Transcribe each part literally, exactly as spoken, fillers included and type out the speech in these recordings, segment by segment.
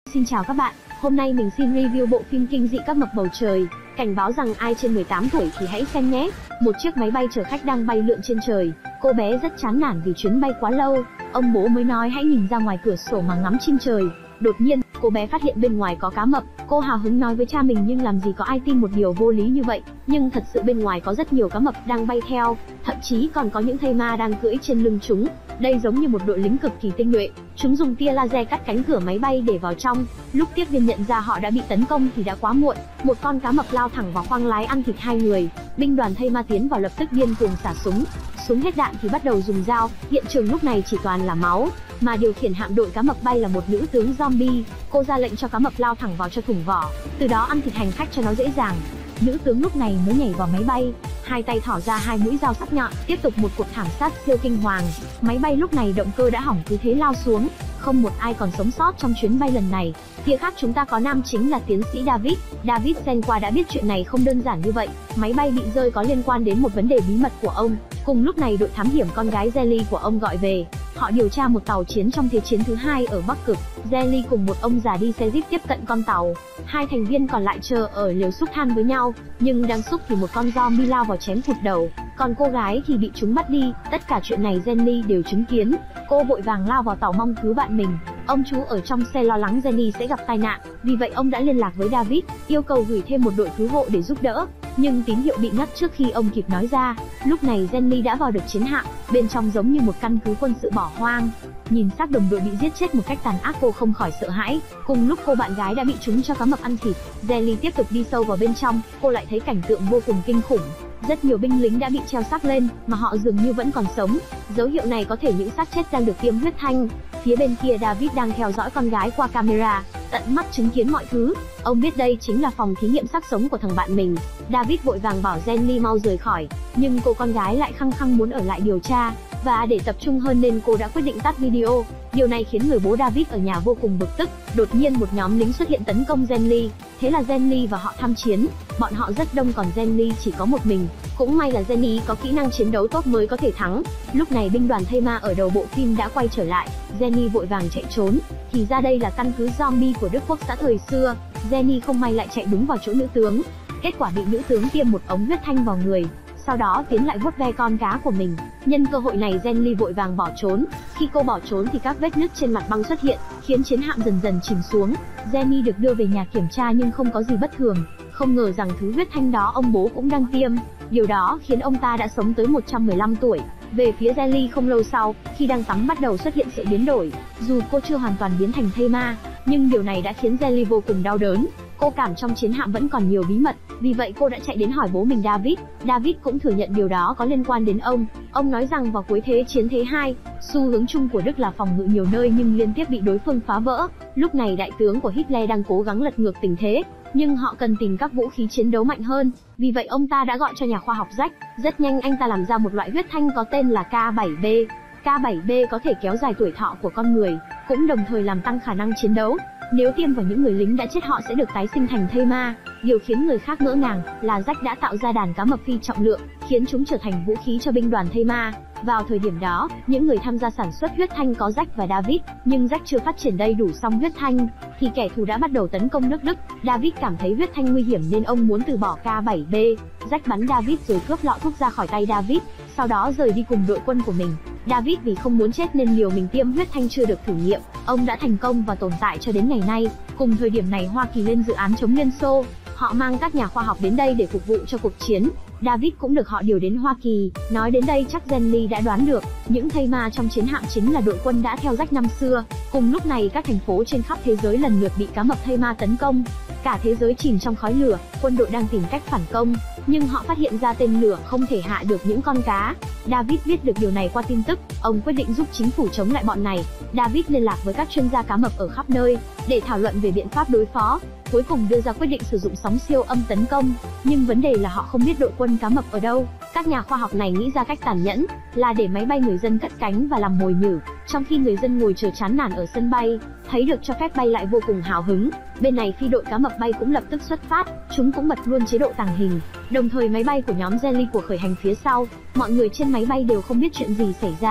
Xin chào các bạn, hôm nay mình xin review bộ phim kinh dị Các mập bầu trời. Cảnh báo rằng ai trên mười tám tuổi thì hãy xem nhé. Một chiếc máy bay chở khách đang bay lượn trên trời. Cô bé rất chán nản vì chuyến bay quá lâu. Ông bố mới nói hãy nhìn ra ngoài cửa sổ mà ngắm chim trời. Đột nhiên, cô bé phát hiện bên ngoài có cá mập. Cô hào hứng nói với cha mình nhưng làm gì có ai tin một điều vô lý như vậy. Nhưng thật sự bên ngoài có rất nhiều cá mập đang bay theo, thậm chí còn có những thây ma đang cưỡi trên lưng chúng. Đây giống như một đội lính cực kỳ tinh nhuệ. Chúng dùng tia laser cắt cánh cửa máy bay để vào trong. Lúc tiếp viên nhận ra họ đã bị tấn công thì đã quá muộn. Một con cá mập lao thẳng vào khoang lái ăn thịt hai người. Binh đoàn thây ma tiến vào lập tức điên cuồng xả súng. Súng hết đạn thì bắt đầu dùng dao. Hiện trường lúc này chỉ toàn là máu. Mà điều khiển hạm đội cá mập bay là một nữ tướng zombie. Cô ra lệnh cho cá mập lao thẳng vào cho thủng vỏ, từ đó ăn thịt hành khách cho nó dễ dàng. Nữ tướng lúc này mới nhảy vào máy bay, hai tay thỏ ra hai mũi dao sắc nhọn, tiếp tục một cuộc thảm sát siêu kinh hoàng. Máy bay lúc này động cơ đã hỏng cứ thế lao xuống, không một ai còn sống sót trong chuyến bay lần này. Phía khác chúng ta có nam chính là tiến sĩ David. David xuyên qua đã biết chuyện này không đơn giản như vậy. Máy bay bị rơi có liên quan đến một vấn đề bí mật của ông. Cùng lúc này đội thám hiểm con gái Jelly của ông gọi về. Họ điều tra một tàu chiến trong Thế chiến thứ hai ở Bắc Cực. Jelly cùng một ông già đi xe jeep tiếp cận con tàu. Hai thành viên còn lại chờ ở lều xúc than với nhau, nhưng đang xúc thì một con zombie lao vào chém thụt đầu. Còn cô gái thì bị chúng bắt đi. Tất cả chuyện này Jelly đều chứng kiến. Cô vội vàng lao vào tàu mong cứu bạn mình. Ông chú ở trong xe lo lắng Jenny sẽ gặp tai nạn, vì vậy ông đã liên lạc với David, yêu cầu gửi thêm một đội cứu hộ để giúp đỡ. Nhưng tín hiệu bị ngắt trước khi ông kịp nói ra. Lúc này Jenny đã vào được chiến hạm, bên trong giống như một căn cứ quân sự bỏ hoang. Nhìn xác đồng đội bị giết chết một cách tàn ác, cô không khỏi sợ hãi. Cùng lúc cô bạn gái đã bị trúng cho cá mập ăn thịt, Jelly tiếp tục đi sâu vào bên trong, cô lại thấy cảnh tượng vô cùng kinh khủng. Rất nhiều binh lính đã bị treo xác lên, mà họ dường như vẫn còn sống. Dấu hiệu này có thể những xác chết đang được tiêm huyết thanh. Phía bên kia David đang theo dõi con gái qua camera, tận mắt chứng kiến mọi thứ. Ông biết đây chính là phòng thí nghiệm xác sống của thằng bạn mình. David vội vàng bảo Jenny mau rời khỏi, nhưng cô con gái lại khăng khăng muốn ở lại điều tra. Và để tập trung hơn nên cô đã quyết định tắt video. Điều này khiến người bố David ở nhà vô cùng bực tức. Đột nhiên một nhóm lính xuất hiện tấn công Jenny. Thế là Jenny và họ tham chiến. Bọn họ rất đông còn Jenny chỉ có một mình. Cũng may là Jenny có kỹ năng chiến đấu tốt mới có thể thắng. Lúc này binh đoàn thây ma ở đầu bộ phim đã quay trở lại. Jenny vội vàng chạy trốn. Thì ra đây là căn cứ zombie của Đức Quốc xã thời xưa. Jenny không may lại chạy đúng vào chỗ nữ tướng. Kết quả bị nữ tướng tiêm một ống huyết thanh vào người. Sau đó tiến lại vuốt ve con cá của mình. Nhân cơ hội này Jenny vội vàng bỏ trốn. Khi cô bỏ trốn thì các vết nứt trên mặt băng xuất hiện, khiến chiến hạm dần dần chìm xuống. Jenny được đưa về nhà kiểm tra nhưng không có gì bất thường. Không ngờ rằng thứ huyết thanh đó ông bố cũng đang tiêm. Điều đó khiến ông ta đã sống tới một trăm mười lăm tuổi. Về phía Jelly không lâu sau, khi đang tắm bắt đầu xuất hiện sự biến đổi. Dù cô chưa hoàn toàn biến thành thây ma, nhưng điều này đã khiến Jelly vô cùng đau đớn. Cô cảm trong chiến hạm vẫn còn nhiều bí mật, vì vậy cô đã chạy đến hỏi bố mình David. David cũng thừa nhận điều đó có liên quan đến ông. Ông nói rằng vào cuối Thế chiến thứ hai, xu hướng chung của Đức là phòng ngự nhiều nơi nhưng liên tiếp bị đối phương phá vỡ. Lúc này đại tướng của Hitler đang cố gắng lật ngược tình thế, nhưng họ cần tìm các vũ khí chiến đấu mạnh hơn. Vì vậy ông ta đã gọi cho nhà khoa học Jack. Rất nhanh anh ta làm ra một loại huyết thanh có tên là K bảy B. K bảy B có thể kéo dài tuổi thọ của con người, cũng đồng thời làm tăng khả năng chiến đấu. Nếu tiêm vào những người lính đã chết, họ sẽ được tái sinh thành thây ma. Điều khiến người khác ngỡ ngàng là Jack đã tạo ra đàn cá mập phi trọng lượng, khiến chúng trở thành vũ khí cho binh đoàn thây ma. Vào thời điểm đó, những người tham gia sản xuất huyết thanh có Jack và David, nhưng Jack chưa phát triển đầy đủ xong huyết thanh, thì kẻ thù đã bắt đầu tấn công nước Đức. David cảm thấy huyết thanh nguy hiểm nên ông muốn từ bỏ K bảy B. Jack bắn David rồi cướp lọ thuốc ra khỏi tay David, sau đó rời đi cùng đội quân của mình. David vì không muốn chết nên liều mình tiêm huyết thanh chưa được thử nghiệm. Ông đã thành công và tồn tại cho đến ngày nay. Cùng thời điểm này Hoa Kỳ lên dự án chống Liên Xô. Họ mang các nhà khoa học đến đây để phục vụ cho cuộc chiến. David cũng được họ điều đến Hoa Kỳ. Nói đến đây chắc Jenny đã đoán được, những thây ma trong chiến hạm chính là đội quân đã theo Jack năm xưa. Cùng lúc này các thành phố trên khắp thế giới lần lượt bị cá mập thây ma tấn công. Cả thế giới chìm trong khói lửa, quân đội đang tìm cách phản công, nhưng họ phát hiện ra tên lửa không thể hạ được những con cá. David biết được điều này qua tin tức, ông quyết định giúp chính phủ chống lại bọn này. David liên lạc với các chuyên gia cá mập ở khắp nơi để thảo luận về biện pháp đối phó. Cuối cùng đưa ra quyết định sử dụng sóng siêu âm tấn công, nhưng vấn đề là họ không biết đội quân cá mập ở đâu. Các nhà khoa học này nghĩ ra cách tàn nhẫn là để máy bay người dân cất cánh và làm mồi nhử, trong khi người dân ngồi chờ chán nản ở sân bay, thấy được cho phép bay lại vô cùng hào hứng. Bên này phi đội cá mập bay cũng lập tức xuất phát, chúng cũng bật luôn chế độ tàng hình. Đồng thời máy bay của nhóm Jelly của khởi hành phía sau, mọi người trên máy bay đều không biết chuyện gì xảy ra.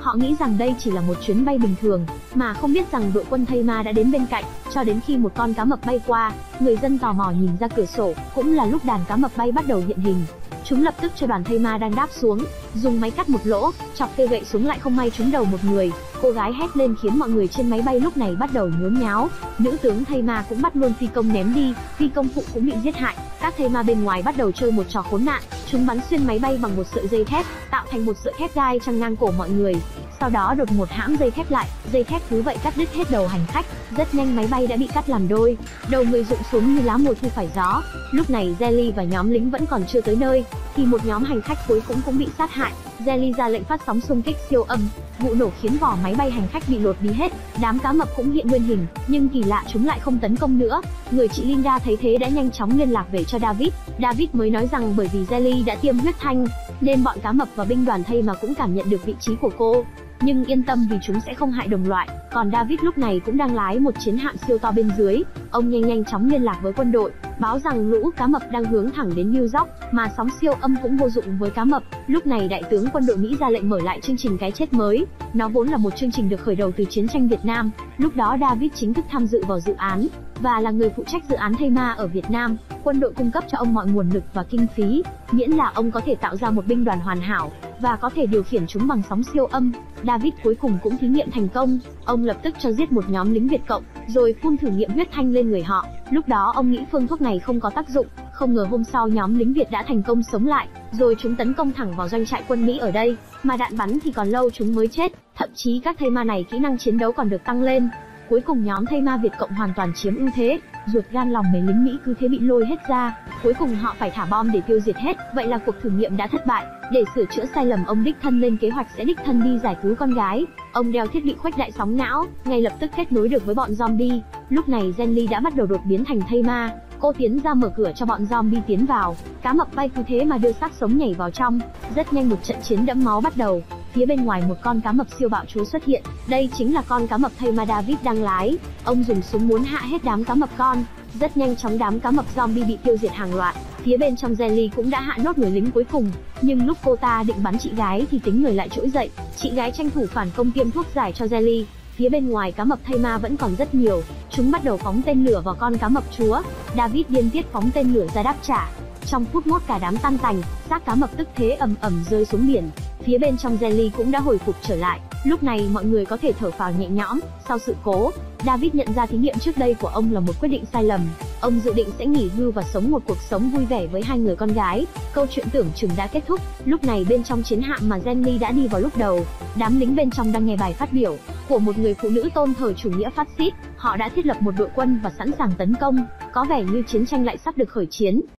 Họ nghĩ rằng đây chỉ là một chuyến bay bình thường, mà không biết rằng đội quân thây ma đã đến bên cạnh, cho đến khi một con cá mập bay qua, người dân tò mò nhìn ra cửa sổ, cũng là lúc đàn cá mập bay bắt đầu hiện hình. Chúng lập tức cho đoàn thây ma đang đáp xuống, dùng máy cắt một lỗ, chọc cây gậy xuống lại không may trúng đầu một người. Cô gái hét lên khiến mọi người trên máy bay lúc này bắt đầu nhốn nháo. Nữ tướng thây ma cũng bắt luôn phi công ném đi, phi công phụ cũng bị giết hại. Các thây ma bên ngoài bắt đầu chơi một trò khốn nạn, chúng bắn xuyên máy bay bằng một sợi dây thép, tạo thành một sợi thép gai chằng ngang cổ mọi người. Sau đó đột ngột hãm dây thép lại, dây thép cứ vậy cắt đứt hết đầu hành khách. Rất nhanh máy bay đã bị cắt làm đôi, đầu người rụng xuống như lá mùa thu phải gió. Lúc này Jelly và nhóm lính vẫn còn chưa tới nơi, thì một nhóm hành khách cuối cùng cũng bị sát hại. Jelly ra lệnh phát sóng xung kích siêu âm, vụ nổ khiến vỏ máy bay hành khách bị lột đi hết. Đám cá mập cũng hiện nguyên hình, nhưng kỳ lạ chúng lại không tấn công nữa. Người chị Linda thấy thế đã nhanh chóng liên lạc về cho David. David mới nói rằng bởi vì Jelly đã tiêm huyết thanh, nên bọn cá mập và binh đoàn thây mà cũng cảm nhận được vị trí của cô. Nhưng yên tâm vì chúng sẽ không hại đồng loại. Còn David lúc này cũng đang lái một chiến hạm siêu to bên dưới. Ông nhanh nhanh chóng liên lạc với quân đội, báo rằng lũ cá mập đang hướng thẳng đến New York, mà sóng siêu âm cũng vô dụng với cá mập. Lúc này đại tướng quân đội Mỹ ra lệnh mở lại chương trình cái chết mới. Nó vốn là một chương trình được khởi đầu từ chiến tranh Việt Nam. Lúc đó David chính thức tham dự vào dự án, và là người phụ trách dự án thây ma ở Việt Nam. Quân đội cung cấp cho ông mọi nguồn lực và kinh phí, miễn là ông có thể tạo ra một binh đoàn hoàn hảo, và có thể điều khiển chúng bằng sóng siêu âm. David cuối cùng cũng thí nghiệm thành công. Ông lập tức cho giết một nhóm lính Việt Cộng, rồi phun thử nghiệm huyết thanh lên người họ. Lúc đó ông nghĩ phương thuốc này không có tác dụng, không ngờ hôm sau nhóm lính Việt đã thành công sống lại, rồi chúng tấn công thẳng vào doanh trại quân Mỹ ở đây, mà đạn bắn thì còn lâu chúng mới chết. Thậm chí các thây ma này kỹ năng chiến đấu còn được tăng lên. Cuối cùng nhóm thây ma Việt Cộng hoàn toàn chiếm ưu thế, ruột gan lòng mấy lính Mỹ cứ thế bị lôi hết ra. Cuối cùng họ phải thả bom để tiêu diệt hết, vậy là cuộc thử nghiệm đã thất bại. Để sửa chữa sai lầm, ông đích thân lên kế hoạch sẽ đích thân đi giải cứu con gái. Ông đeo thiết bị khuếch đại sóng não, ngay lập tức kết nối được với bọn zombie. Lúc này Jenny đã bắt đầu đột biến thành thây ma. Cô tiến ra mở cửa cho bọn zombie tiến vào. Cá mập bay cứ thế mà đưa xác sống nhảy vào trong. Rất nhanh một trận chiến đẫm máu bắt đầu. Phía bên ngoài một con cá mập siêu bạo chúa xuất hiện. Đây chính là con cá mập thây ma David đang lái. Ông dùng súng muốn hạ hết đám cá mập con. Rất nhanh chóng đám cá mập zombie bị tiêu diệt hàng loạt. Phía bên trong Jelly cũng đã hạ nốt người lính cuối cùng. Nhưng lúc cô ta định bắn chị gái thì tính người lại trỗi dậy. Chị gái tranh thủ phản công tiêm thuốc giải cho Jelly. Phía bên ngoài cá mập thây ma vẫn còn rất nhiều. Chúng bắt đầu phóng tên lửa vào con cá mập chúa. David điên tiết phóng tên lửa ra đáp trả. Trong phút mốt cả đám tan tành, xác cá mập tức thế ầm ầm rơi xuống biển. Phía bên trong Jelly cũng đã hồi phục trở lại. Lúc này mọi người có thể thở phào nhẹ nhõm. Sau sự cố, David nhận ra thí nghiệm trước đây của ông là một quyết định sai lầm. Ông dự định sẽ nghỉ hưu và sống một cuộc sống vui vẻ với hai người con gái. Câu chuyện tưởng chừng đã kết thúc. Lúc này bên trong chiến hạm mà Jenny đã đi vào lúc đầu, đám lính bên trong đang nghe bài phát biểu của một người phụ nữ tôn thờ chủ nghĩa phát xít. Họ đã thiết lập một đội quân và sẵn sàng tấn công. Có vẻ như chiến tranh lại sắp được khởi chiến.